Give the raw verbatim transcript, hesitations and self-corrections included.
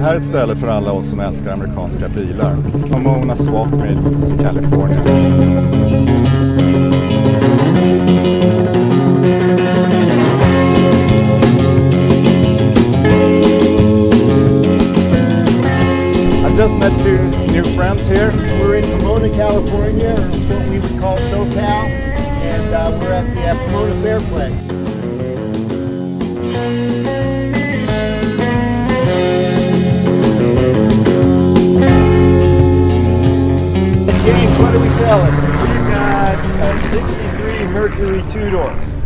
här är ett ställe för alla oss som älskar amerikanska bilar. Pomona Swap Meet i Kalifornien. I just met two new friends here. We're in Pomona, California, or what we would call SoCal, and uh, we're at the uh, Pomona Fairplay. James, what are we selling? We've got a sixty-three Mercury two-door.